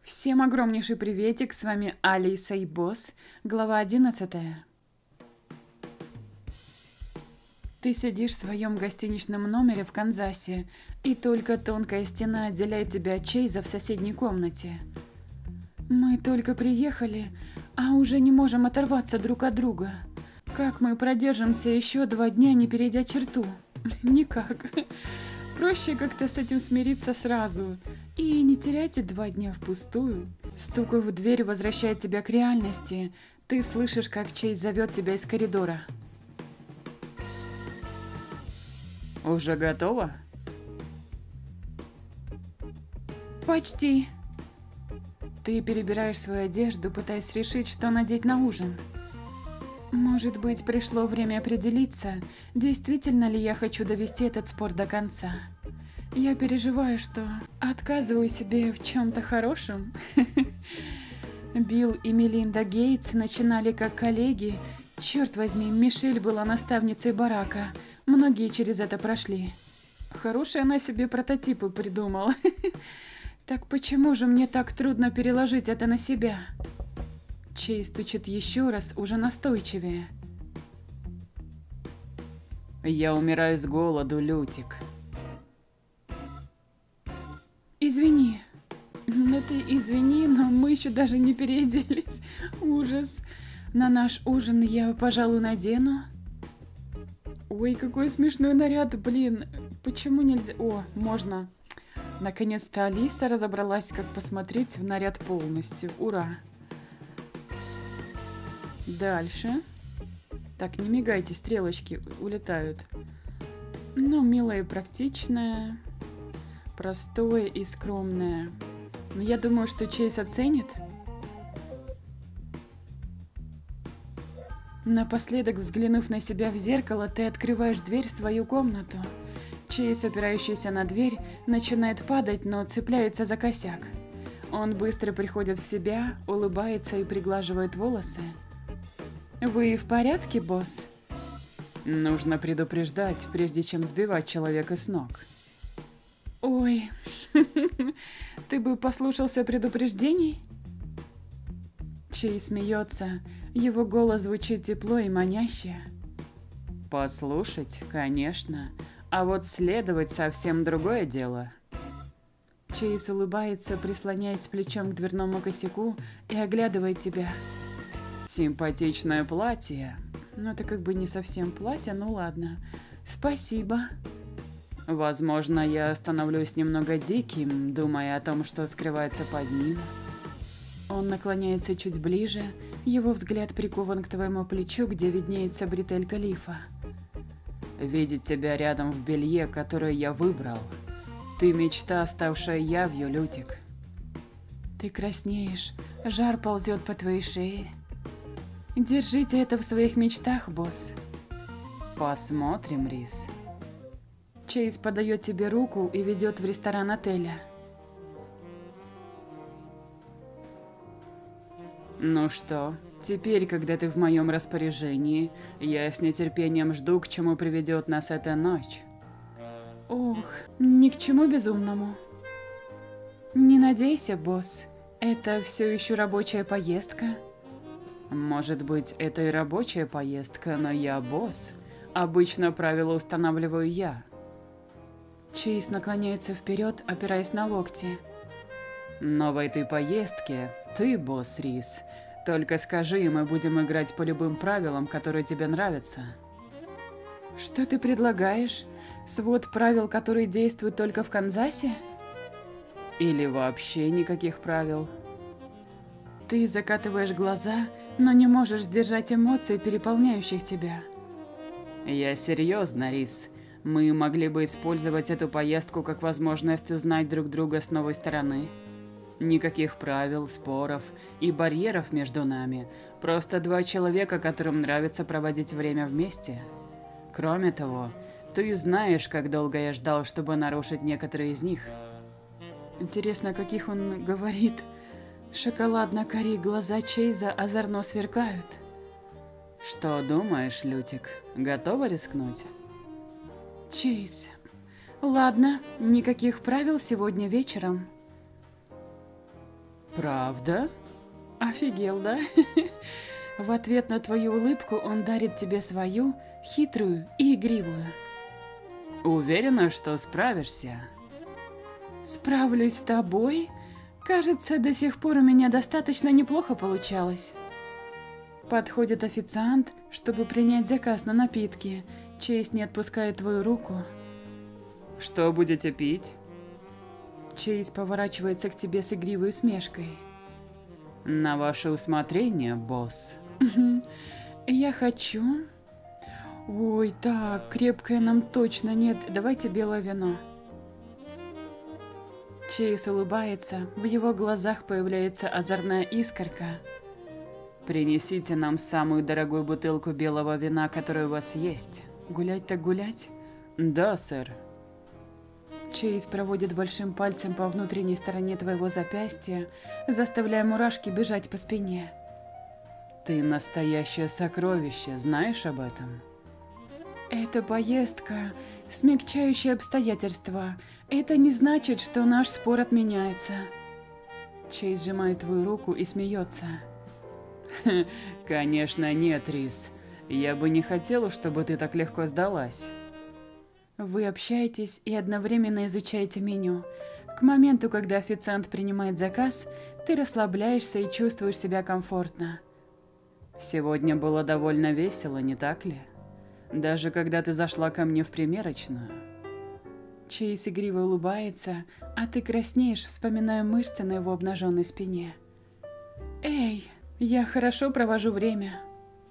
Всем огромнейший приветик, с вами Алиса и Босс, глава 11. Ты сидишь в своем гостиничном номере в Канзасе, и только тонкая стена отделяет тебя от Чейза в соседней комнате. Мы только приехали, а уже не можем оторваться друг от друга. Как мы продержимся еще 2 дня, не перейдя черту? Никак. Проще как-то с этим смириться сразу. И не теряйте 2 дня впустую. Стук в дверь возвращает тебя к реальности. Ты слышишь, как Чейз зовет тебя из коридора. Уже готово? Почти. Ты перебираешь свою одежду, пытаясь решить, что надеть на ужин. Может быть, пришло время определиться, действительно ли я хочу довести этот спор до конца. Я переживаю, что отказываю себе в чем-то хорошем. Билл и Мелинда Гейтс начинали как коллеги. Черт возьми, Мишель была наставницей барака. Многие через это прошли. Хорошие она себе прототипы придумала. Так почему же мне так трудно переложить это на себя? Чейз стучит еще раз, уже настойчивее. Я умираю с голоду, Лютик. Извини. Ну ты извини, но мы еще даже не переоделись. Ужас. На наш ужин я, пожалуй, надену. Ой, какой смешной наряд, блин. Почему нельзя? О, можно. Наконец-то Алиса разобралась, как посмотреть в наряд полностью. Ура. Дальше. Так, не мигайте, стрелочки улетают. Ну, милое и практичное. Простое и скромное. Но я думаю, что Чейз оценит. Напоследок, взглянув на себя в зеркало, ты открываешь дверь в свою комнату. Чейз, опирающийся на дверь, начинает падать, но цепляется за косяк. Он быстро приходит в себя, улыбается и приглаживает волосы. Вы в порядке, босс? Нужно предупреждать, прежде чем сбивать человека с ног. Ой, ты бы послушался предупреждений? Чейз смеется, его голос звучит тепло и маняще. Послушать, конечно, а вот следовать совсем другое дело. Чейз улыбается, прислоняясь плечом к дверному косяку и оглядывает тебя. Симпатичное платье. Ну это как бы не совсем платье, ну ладно. Спасибо. Возможно, я становлюсь немного диким, думая о том, что скрывается под ним. Он наклоняется чуть ближе, его взгляд прикован к твоему плечу, где виднеется бретелька лифа. Видеть тебя рядом в белье, которое я выбрал. Ты мечта, ставшая явью, Лютик. Ты краснеешь, жар ползет по твоей шее. Держите это в своих мечтах, босс. Посмотрим, Рис. Чейз подает тебе руку и ведет в ресторан отеля. Ну что, теперь, когда ты в моем распоряжении, я с нетерпением жду, к чему приведет нас эта ночь. Ох, ни к чему безумному. Не надейся, босс, это все еще рабочая поездка. Может быть, это и рабочая поездка, но я босс. Обычно правила устанавливаю я. Чейз наклоняется вперед, опираясь на локти. Но в этой поездке ты босс, Рис. Только скажи, и мы будем играть по любым правилам, которые тебе нравятся. Что ты предлагаешь? Свод правил, которые действуют только в Канзасе? Или вообще никаких правил? Ты закатываешь глаза, но не можешь сдержать эмоций, переполняющих тебя. Я серьезно, Рис. Мы могли бы использовать эту поездку как возможность узнать друг друга с новой стороны. Никаких правил, споров и барьеров между нами. Просто 2 человека, которым нравится проводить время вместе. Кроме того, ты знаешь, как долго я ждал, чтобы нарушить некоторые из них. Интересно, о каких он говорит. Шоколадно-карие глаза Чейза озорно сверкают. Что думаешь, Лютик? Готова рискнуть? Чейз. Ладно, никаких правил сегодня вечером. Правда? Офигел, да? В ответ на твою улыбку он дарит тебе свою, хитрую и игривую. Уверена, что справишься? Справлюсь с тобой? Кажется, до сих пор у меня достаточно неплохо получалось. Подходит официант, чтобы принять заказ на напитки. Чейз не отпускает твою руку. Что будете пить? Чейз поворачивается к тебе с игривой усмешкой. На ваше усмотрение, босс. Я хочу... Ой, так, крепкое нам точно нет. Давайте белое вино. Чейз улыбается, в его глазах появляется озорная искорка. Принесите нам самую дорогую бутылку белого вина, которая у вас есть. Гулять так гулять? Да, сэр. Чейз проводит большим пальцем по внутренней стороне твоего запястья, заставляя мурашки бежать по спине. Ты настоящее сокровище, знаешь об этом? Эта поездка – смягчающее обстоятельства. Это не значит, что наш спор отменяется. Чейз сжимает твою руку и смеется. Конечно нет, Рис. Я бы не хотела, чтобы ты так легко сдалась. Вы общаетесь и одновременно изучаете меню. К моменту, когда официант принимает заказ, ты расслабляешься и чувствуешь себя комфортно. Сегодня было довольно весело, не так ли? Даже когда ты зашла ко мне в примерочную. Чейз игриво улыбается, а ты краснеешь, вспоминая мышцы на его обнаженной спине. Эй, я хорошо провожу время.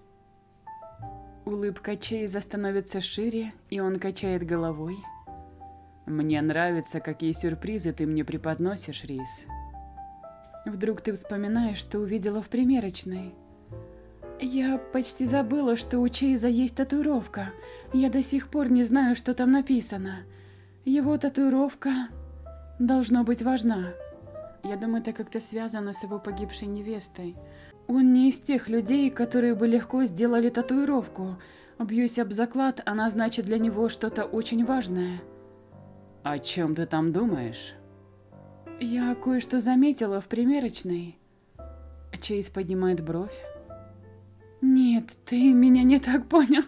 Улыбка Чейза становится шире, и он качает головой. Мне нравится, какие сюрпризы ты мне преподносишь, Рис. Вдруг ты вспоминаешь, что увидела в примерочной. Я почти забыла, что у Чейза есть татуировка. Я до сих пор не знаю, что там написано. Его татуировка должно быть важна. Я думаю, это как-то связано с его погибшей невестой. Он не из тех людей, которые бы легко сделали татуировку. Бьюсь об заклад, она значит для него что-то очень важное. О чем ты там думаешь? Я кое-что заметила в примерочной. Чейз поднимает бровь. Нет, ты меня не так понял.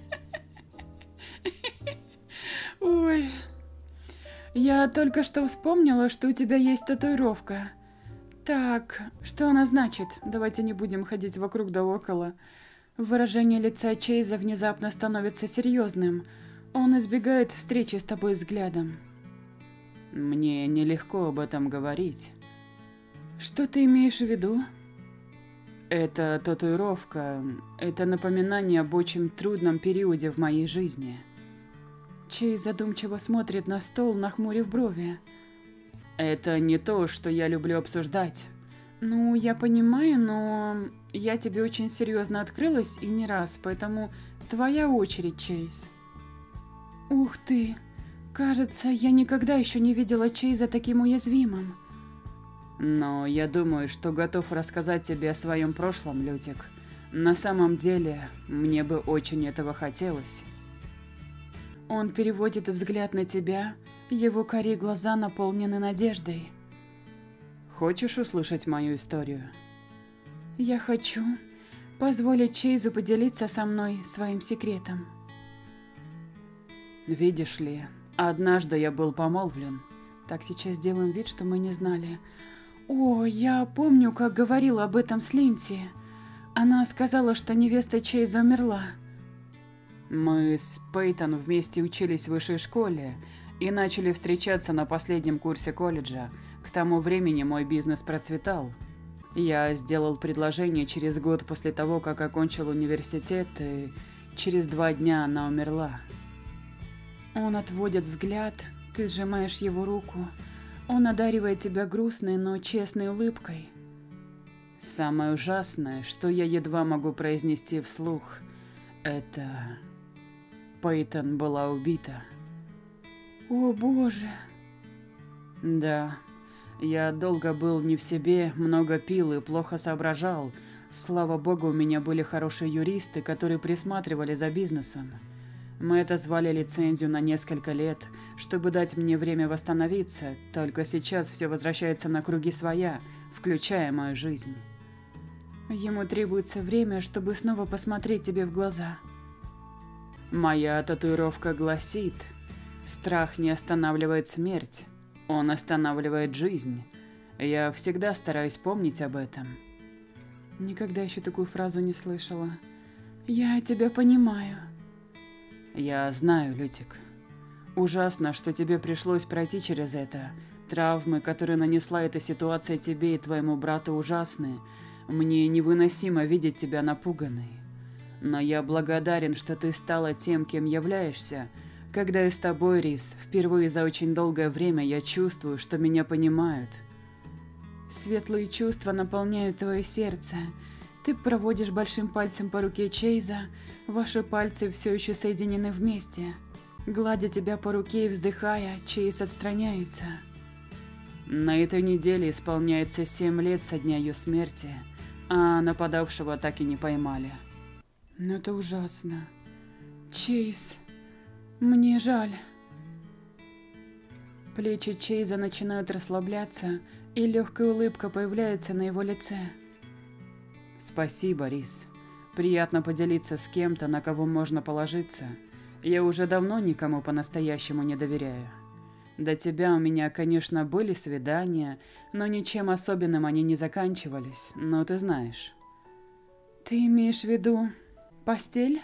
Ой. Я только что вспомнила, что у тебя есть татуировка. Так, что она значит? Давайте не будем ходить вокруг да около. Выражение лица Чейза внезапно становится серьезным. Он избегает встречи с тобой взглядом. Мне нелегко об этом говорить. Что ты имеешь в виду? Эта татуировка – это напоминание об очень трудном периоде в моей жизни. Чейз задумчиво смотрит на стол, нахмурив брови. Это не то, что я люблю обсуждать. Ну, я понимаю, но я тебе очень серьезно открылась и не раз, поэтому твоя очередь, Чейз. Ух ты, кажется, я никогда еще не видела Чейза таким уязвимым. Но я думаю, что готов рассказать тебе о своем прошлом, Лютик. На самом деле, мне бы очень этого хотелось. Он переводит взгляд на тебя, его карие глаза наполнены надеждой. Хочешь услышать мою историю? Я хочу позволить Чейзу поделиться со мной своим секретом. Видишь ли, однажды я был помолвлен. Так, сейчас сделаем вид, что мы не знали. О, я помню, как говорила об этом с Линдси. Она сказала, что невеста Чейза умерла. Мы с Пейтон вместе учились в высшей школе и начали встречаться на последнем курсе колледжа. К тому времени мой бизнес процветал. Я сделал предложение через год после того, как окончил университет, и через 2 дня она умерла. Он отводит взгляд, ты сжимаешь его руку. Он одаривает тебя грустной, но честной улыбкой. Самое ужасное, что я едва могу произнести вслух, это... Пейтон была убита. О, Боже. Да, я долго был не в себе, много пил и плохо соображал. Слава богу, у меня были хорошие юристы, которые присматривали за бизнесом. Мы отозвали лицензию на несколько лет, чтобы дать мне время восстановиться, только сейчас все возвращается на круги своя, включая мою жизнь. Ему требуется время, чтобы снова посмотреть тебе в глаза. Моя татуировка гласит: страх не останавливает смерть, он останавливает жизнь. Я всегда стараюсь помнить об этом. Никогда еще такую фразу не слышала. Я тебя понимаю. Я знаю, Лютик. Ужасно, что тебе пришлось пройти через это. Травмы, которые нанесла эта ситуация тебе и твоему брату, ужасны. Мне невыносимо видеть тебя напуганной. Но я благодарен, что ты стала тем, кем являешься. Когда я с тобой, Рис, впервые за очень долгое время я чувствую, что меня понимают. Светлые чувства наполняют твое сердце. Ты проводишь большим пальцем по руке Чейза, ваши пальцы все еще соединены вместе. Гладя тебя по руке и вздыхая, Чейз отстраняется. На этой неделе исполняется 7 лет со дня ее смерти, а нападавшего так и не поймали. Но это ужасно. Чейз, мне жаль. Плечи Чейза начинают расслабляться, и легкая улыбка появляется на его лице. Спасибо, Рис. Приятно поделиться с кем-то, на кого можно положиться. Я уже давно никому по-настоящему не доверяю. До тебя у меня, конечно, были свидания, но ничем особенным они не заканчивались, но ты знаешь. Ты имеешь в виду постель?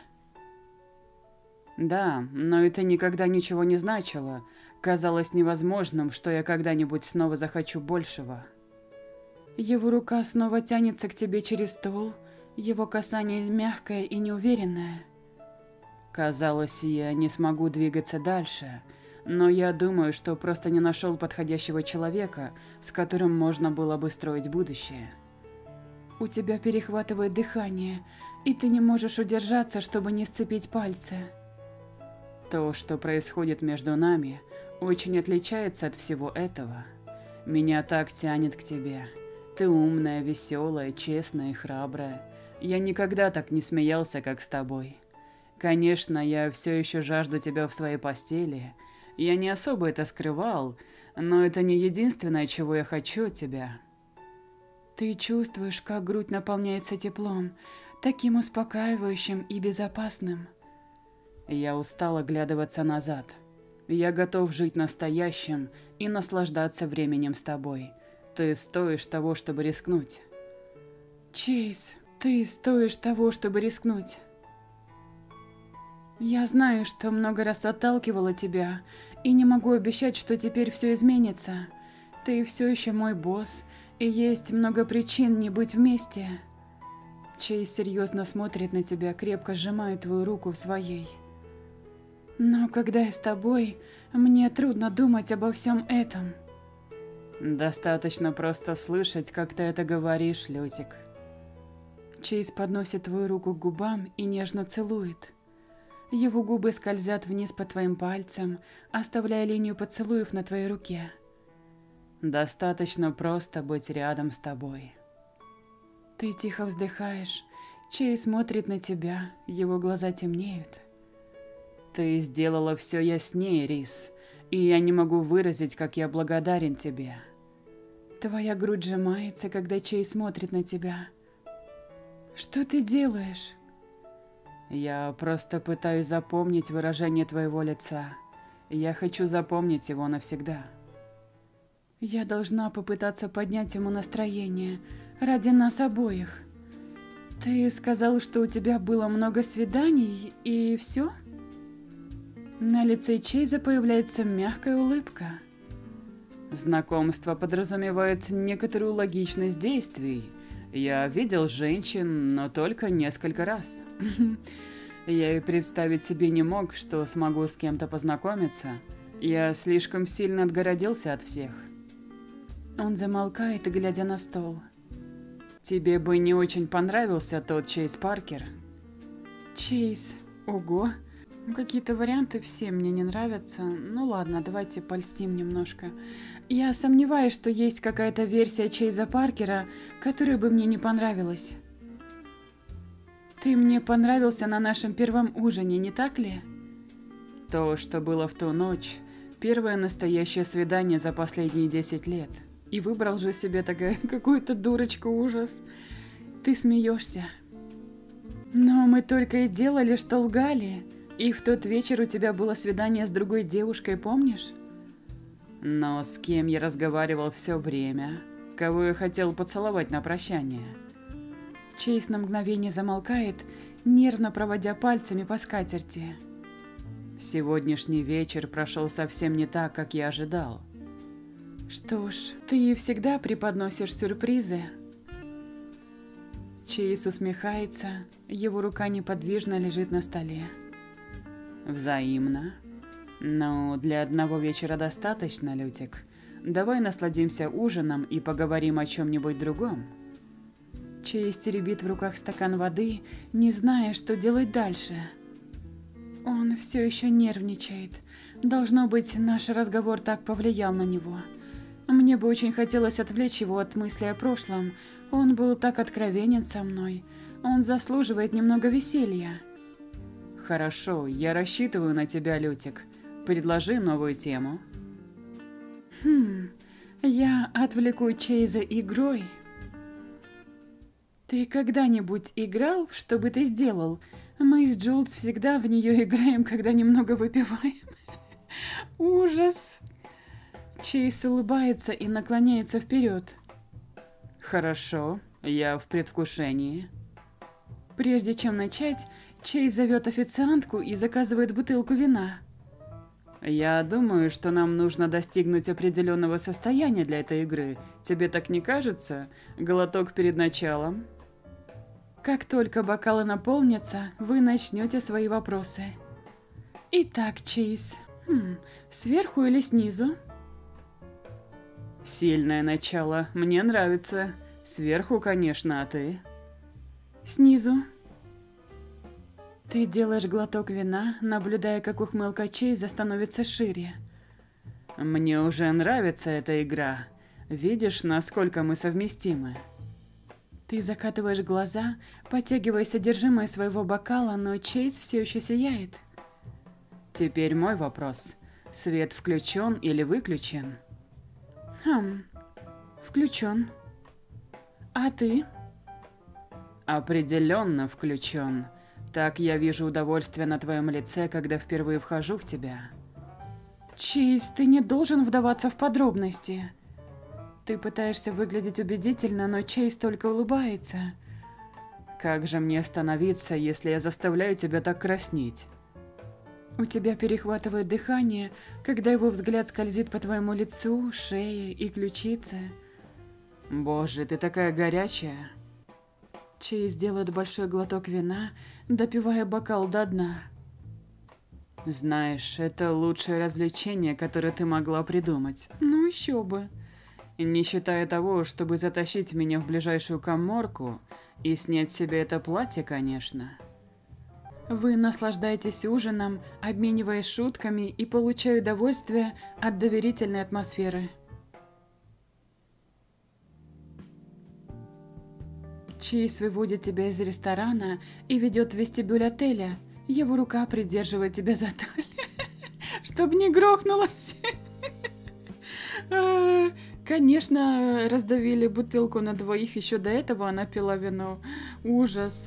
Да, но это никогда ничего не значило. Казалось невозможным, что я когда-нибудь снова захочу большего. Его рука снова тянется к тебе через стол, его касание мягкое и неуверенное. Казалось, я не смогу двигаться дальше, но я думаю, что просто не нашел подходящего человека, с которым можно было бы строить будущее. У тебя перехватывает дыхание, и ты не можешь удержаться, чтобы не сцепить пальцы. То, что происходит между нами, очень отличается от всего этого. Меня так тянет к тебе. Ты умная, веселая, честная и храбрая. Я никогда так не смеялся, как с тобой. Конечно, я все еще жажду тебя в своей постели. Я не особо это скрывал, но это не единственное, чего я хочу от тебя. Ты чувствуешь, как грудь наполняется теплом, таким успокаивающим и безопасным. Я устал оглядываться назад. Я готов жить настоящим и наслаждаться временем с тобой. Ты стоишь того, чтобы рискнуть. Чейз, ты стоишь того, чтобы рискнуть. Я знаю, что много раз отталкивала тебя, и не могу обещать, что теперь все изменится. Ты все еще мой босс, и есть много причин не быть вместе. Чейз серьезно смотрит на тебя, крепко сжимая твою руку в своей. Но когда я с тобой, мне трудно думать обо всем этом. Достаточно просто слышать, как ты это говоришь, Лютик. Чейз подносит твою руку к губам и нежно целует. Его губы скользят вниз по твоим пальцам, оставляя линию поцелуев на твоей руке. Достаточно просто быть рядом с тобой. Ты тихо вздыхаешь. Чейз смотрит на тебя, его глаза темнеют. Ты сделала все яснее, Рис, и я не могу выразить, как я благодарен тебе. Твоя грудь сжимается, когда Чейз смотрит на тебя. Что ты делаешь? Я просто пытаюсь запомнить выражение твоего лица. Я хочу запомнить его навсегда. Я должна попытаться поднять ему настроение ради нас обоих. Ты сказал, что у тебя было много свиданий, и все? На лице Чейза появляется мягкая улыбка. Знакомство подразумевает некоторую логичность действий. Я видел женщин, но только несколько раз. Я и представить себе не мог, что смогу с кем-то познакомиться. Я слишком сильно отгородился от всех. Он замолкает, глядя на стол. Тебе бы не очень понравился тот Чейз Паркер? Чейз? Ого! Какие-то варианты все мне не нравятся. Ну ладно, давайте польстим немножко. Я сомневаюсь, что есть какая-то версия Чейза Паркера, которая бы мне не понравилась. Ты мне понравился на нашем первом ужине, не так ли? То, что было в ту ночь, первое настоящее свидание за последние 10 лет. и выбрал же себе такая какую-то дурочку, ужас. Ты смеешься. Но мы только и делали, что лгали. И в тот вечер у тебя было свидание с другой девушкой, помнишь? Но с кем я разговаривал все время? Кого я хотел поцеловать на прощание? Чейз на мгновение замолкает, нервно проводя пальцами по скатерти. Сегодняшний вечер прошел совсем не так, как я ожидал. Что ж, ты всегда преподносишь сюрпризы. Чейз усмехается, его рука неподвижно лежит на столе. Взаимно. Но для одного вечера достаточно, Лютик. Давай насладимся ужином и поговорим о чем-нибудь другом. Чейз теребит в руках стакан воды, не зная, что делать дальше. Он все еще нервничает. Должно быть, наш разговор так повлиял на него. Мне бы очень хотелось отвлечь его от мысли о прошлом. Он был так откровенен со мной. Он заслуживает немного веселья. Хорошо, я рассчитываю на тебя, Лютик. Предложи новую тему. Я отвлеку Чейза игрой. Ты когда-нибудь играл, что бы ты сделал? Мы с Джулс всегда в нее играем, когда немного выпиваем. Ужас. Чейз улыбается и наклоняется вперед. Хорошо, я в предвкушении. Прежде чем начать, Чейз зовет официантку и заказывает бутылку вина. Я думаю, что нам нужно достигнуть определенного состояния для этой игры. Тебе так не кажется? Глоток перед началом. Как только бокалы наполнятся, вы начнете свои вопросы. Итак, Чейз, сверху или снизу? Сильное начало, мне нравится. Сверху, конечно, а ты? Снизу. Ты делаешь глоток вина, наблюдая, как ухмылка Чейза становится шире. Мне уже нравится эта игра. Видишь, насколько мы совместимы? Ты закатываешь глаза, потягивая содержимое своего бокала, но Чейз все еще сияет. Теперь мой вопрос. Свет включен или выключен? Включен. А ты? Определенно включен. Так я вижу удовольствие на твоем лице, когда впервые вхожу в тебя. Чейз, ты не должен вдаваться в подробности. Ты пытаешься выглядеть убедительно, но Чейз только улыбается. Как же мне остановиться, если я заставляю тебя так краснеть? У тебя перехватывает дыхание, когда его взгляд скользит по твоему лицу, шее и ключице. Боже, ты такая горячая. Чейз делает большой глоток вина, допивая бокал до дна. Знаешь, это лучшее развлечение, которое ты могла придумать. Ну еще бы. Не считая того, чтобы затащить меня в ближайшую каморку и снять себе это платье, конечно. Вы наслаждаетесь ужином, обмениваясь шутками и получая удовольствие от доверительной атмосферы. Чейз выводит тебя из ресторана и ведет в вестибюль отеля. Его рука придерживает тебя за талию, чтобы не грохнулась. Конечно, раздавили бутылку на двоих, еще до этого она пила вино. Ужас.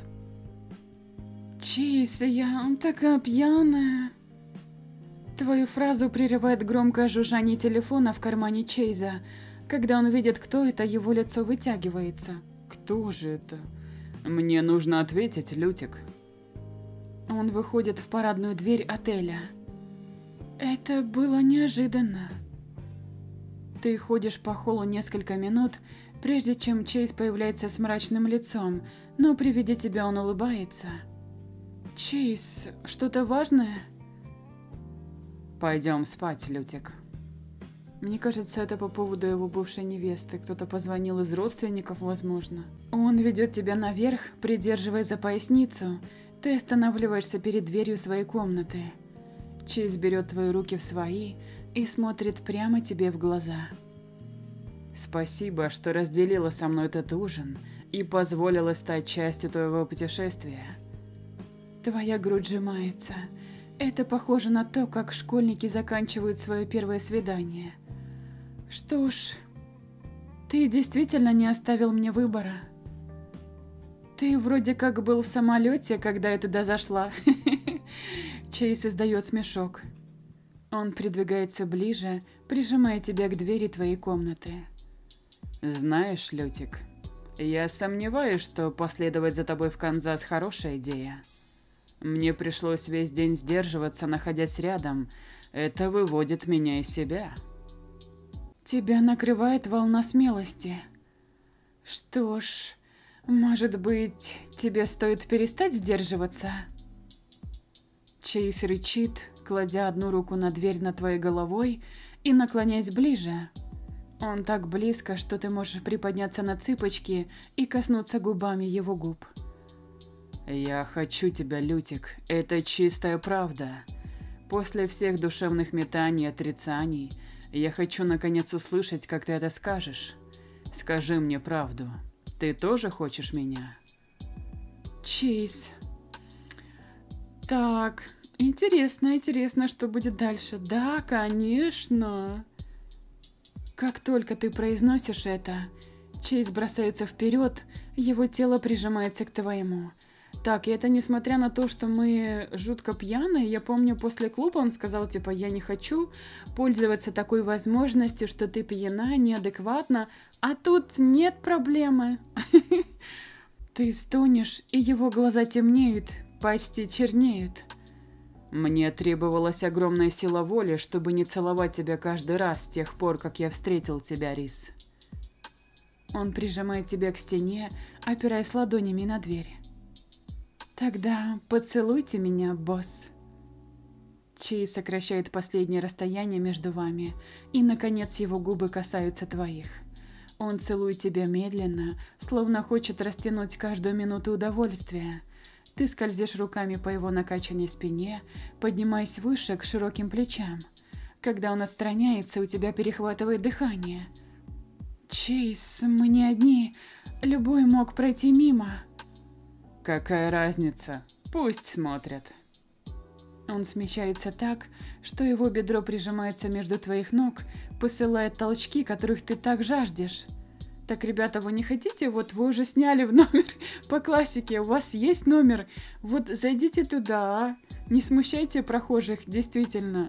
Чейз, я такая пьяная. Твою фразу прерывает громкое жужжание телефона в кармане Чейза. Когда он видит, кто это, его лицо вытягивается. Кто же это? Мне нужно ответить, Лютик. Он выходит в парадную дверь отеля. Это было неожиданно. Ты ходишь по холлу несколько минут, прежде чем Чейз появляется с мрачным лицом, но при виде тебя он улыбается. Чейз, что-то важное? Пойдем спать, Лютик. Мне кажется, это по поводу его бывшей невесты. Кто-то позвонил из родственников, возможно. Он ведет тебя наверх, придерживая за поясницу. Ты останавливаешься перед дверью своей комнаты. Чейз берет твои руки в свои и смотрит прямо тебе в глаза. Спасибо, что разделила со мной этот ужин и позволила стать частью твоего путешествия. Твоя грудь сжимается. Это похоже на то, как школьники заканчивают свое первое свидание. Что ж, Ты действительно не оставил мне выбора. Ты вроде как был в самолете, когда я туда зашла. Чейз издает смешок. Он придвигается ближе, прижимая тебя к двери твоей комнаты. Знаешь, Лютик, я сомневаюсь, что последовать за тобой в Канзас хорошая идея. Мне пришлось весь день сдерживаться, находясь рядом. Это выводит меня из себя. Тебя накрывает волна смелости. Что ж, может быть, тебе стоит перестать сдерживаться? Чейз рычит, кладя одну руку на дверь над твоей головой и наклоняясь ближе. Он так близко, что ты можешь приподняться на цыпочки и коснуться губами его губ. Я хочу тебя, Лютик, это чистая правда. После всех душевных метаний и отрицаний, я хочу наконец услышать, как ты это скажешь. Скажи мне правду. Ты тоже хочешь меня? Чейз. Так, интересно, что будет дальше. Да, конечно. Как только ты произносишь это, Чейз бросается вперед, его тело прижимается к твоему. Так, и это несмотря на то, что мы жутко пьяные. Я помню, после клуба он сказал, типа, я не хочу пользоваться такой возможностью, что ты пьяна, неадекватна, а тут нет проблемы. Ты стонешь, и его глаза темнеют, почти чернеют. Мне требовалась огромная сила воли, чтобы не целовать тебя каждый раз с тех пор, как я встретил тебя, Рис. Он прижимает тебя к стене, опираясь ладонями на дверь. Тогда поцелуйте меня, босс. Чейз сокращает последнее расстояние между вами, и, наконец, его губы касаются твоих. Он целует тебя медленно, словно хочет растянуть каждую минуту удовольствия. Ты скользишь руками по его накачанной спине, поднимаясь выше к широким плечам. Когда он отстраняется, у тебя перехватывает дыхание. Чейз, мы не одни. Любой мог пройти мимо. Какая разница? Пусть смотрят. Он смещается так, что его бедро прижимается между твоих ног, посылает толчки, которых ты так жаждешь. Так, ребята, вы не хотите? Вот вы уже сняли в номер по классике, у вас есть номер. Вот зайдите туда, а? Не смущайте прохожих, действительно.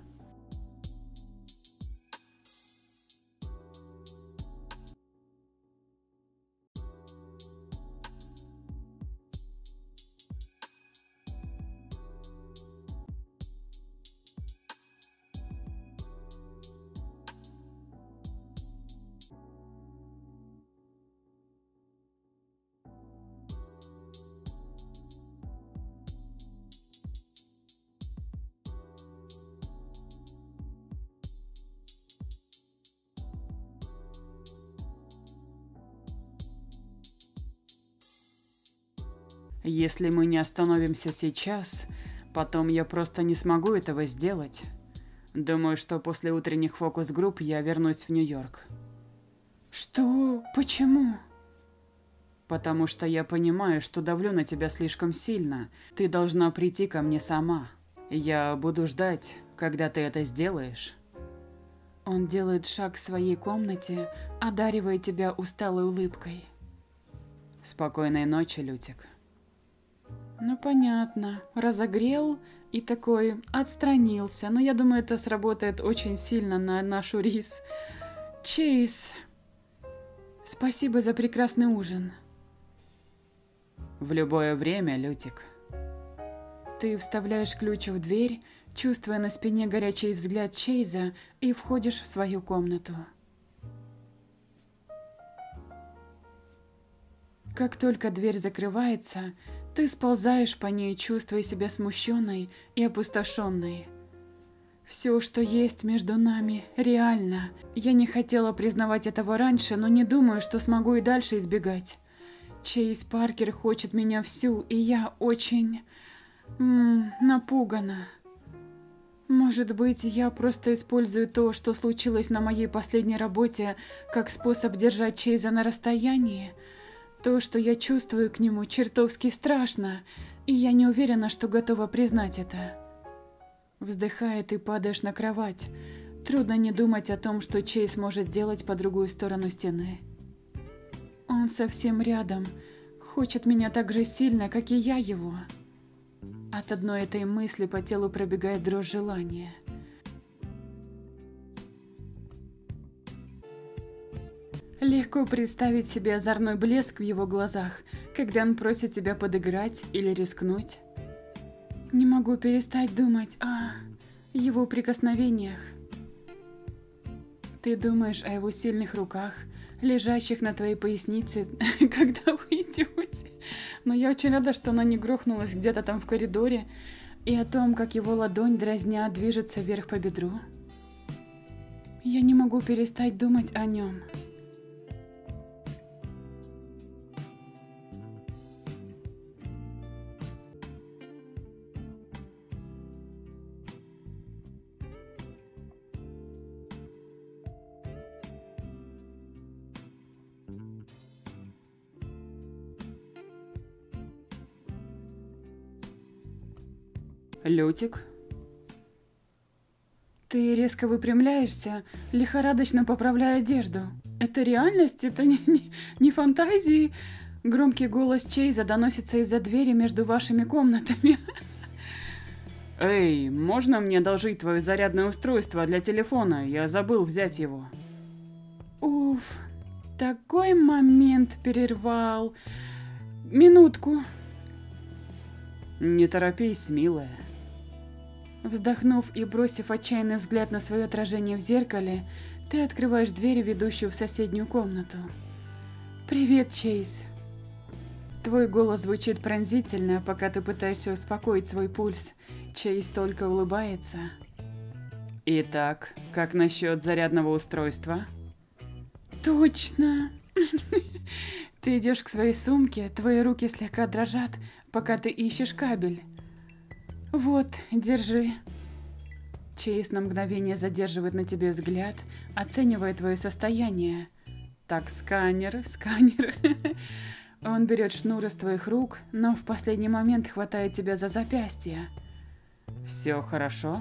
Если мы не остановимся сейчас, потом я просто не смогу этого сделать. Думаю, что после утренних фокус-групп я вернусь в Нью-Йорк. Что? Почему? Потому что я понимаю, что давлю на тебя слишком сильно. Ты должна прийти ко мне сама. Я буду ждать, когда ты это сделаешь. Он делает шаг к своей комнате, одаривая тебя усталой улыбкой. Спокойной ночи, Лютик. Ну, понятно. Разогрел и такой отстранился. Но я думаю, это сработает очень сильно на нашу Рис. Чейз, спасибо за прекрасный ужин. В любое время, Лютик. Ты вставляешь ключ в дверь, чувствуя на спине горячий взгляд Чейза, и входишь в свою комнату. Как только дверь закрывается, ты сползаешь по ней, чувствуя себя смущенной и опустошенной. Все, что есть между нами, реально. Я не хотела признавать этого раньше, но не думаю, что смогу и дальше избегать. Чейз Паркер хочет меня всю, и я очень... напугана. Может быть, я просто использую то, что случилось на моей последней работе, как способ держать Чейза на расстоянии? То, что я чувствую к нему, чертовски страшно, и я не уверена, что готова признать это. Вздыхая, ты падаешь на кровать. Трудно не думать о том, что Чейз может делать по другую сторону стены. Он совсем рядом, хочет меня так же сильно, как и я его. От одной этой мысли по телу пробегает дрожь желания. Легко представить себе озорной блеск в его глазах, когда он просит тебя подыграть или рискнуть. Не могу перестать думать о его прикосновениях. Ты думаешь о его сильных руках, лежащих на твоей пояснице, когда вы идете. Но я очень рада, что она не грохнулась где-то там в коридоре, и о том, как его ладонь дразня движется вверх по бедру. Я не могу перестать думать о нем. Лютик? Ты резко выпрямляешься, лихорадочно поправляя одежду. Это реальность? Это не фантазии? Громкий голос Чейза доносится из-за двери между вашими комнатами. Эй, можно мне одолжить твое зарядное устройство для телефона? Я забыл взять его. Уф, такой момент перервал. Минутку. Не торопись, милая. Вздохнув и бросив отчаянный взгляд на свое отражение в зеркале, ты открываешь дверь, ведущую в соседнюю комнату. «Привет, Чейз!» Твой голос звучит пронзительно, пока ты пытаешься успокоить свой пульс. Чейз только улыбается. Итак, как насчет зарядного устройства? Точно! Ты идешь к своей сумке, твои руки слегка дрожат, пока ты ищешь кабель. Вот, держи. Чейз на мгновение задерживает на тебе взгляд, оценивая твое состояние. Так, сканер. Он берет шнур из твоих рук, но в последний момент хватает тебя за запястье. Все хорошо?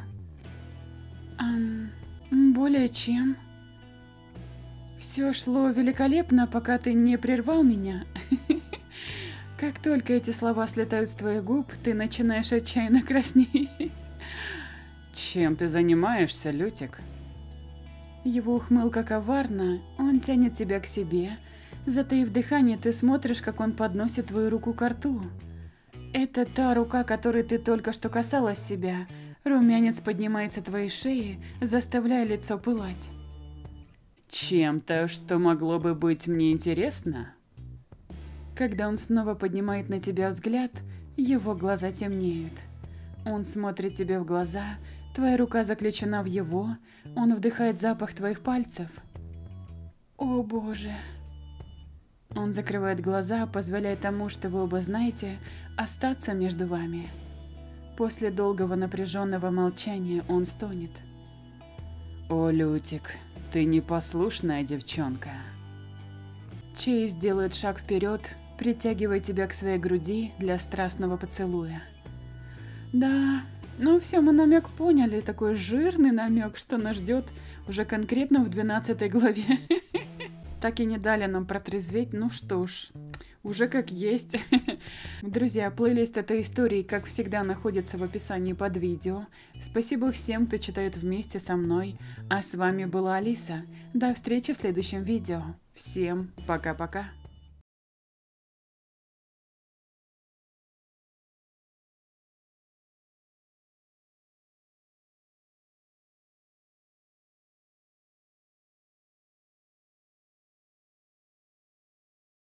Более чем. Все шло великолепно, пока ты не прервал меня. Как только эти слова слетают с твоих губ, ты начинаешь отчаянно краснеть. Чем ты занимаешься, Лютик? Его ухмылка коварна, он тянет тебя к себе. Затаив дыхание, ты смотришь, как он подносит твою руку к рту. Это та рука, которой ты только что касалась себя. Румянец поднимается твоей шеи, заставляя лицо пылать. Чем-то, что могло бы быть мне интересно? Когда он снова поднимает на тебя взгляд, его глаза темнеют. Он смотрит тебе в глаза, твоя рука заключена в его, он вдыхает запах твоих пальцев. О боже! Он закрывает глаза, позволяя тому, что вы оба знаете, остаться между вами. После долгого напряженного молчания он стонет. О, Лютик, ты непослушная девчонка. Чейз делает шаг вперед, притягивая тебя к своей груди для страстного поцелуя. Да, ну все, мы намек поняли, такой жирный намек, что нас ждет уже конкретно в 12 главе. Так и не дали нам протрезветь, ну что ж, уже как есть. Друзья, плейлист этой истории, как всегда, находится в описании под видео. Спасибо всем, кто читает вместе со мной. А с вами была Алиса. До встречи в следующем видео. Всем пока-пока.